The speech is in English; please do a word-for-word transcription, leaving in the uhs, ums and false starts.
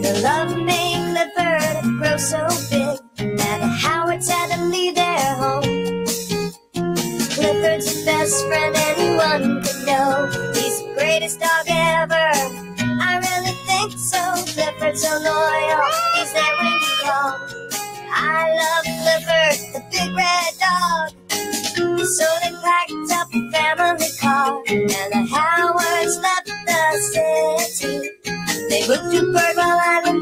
The love made Clifford grow so big that the Howards had to leave their home. Clifford's the best friend anyone could know. He's the greatest dog ever, I really think so. Clifford's so loyal, he's there when you call. I love Clifford, the big red dog. So they packed up a family car, and the Howards left the city. They moved to Birdwell Island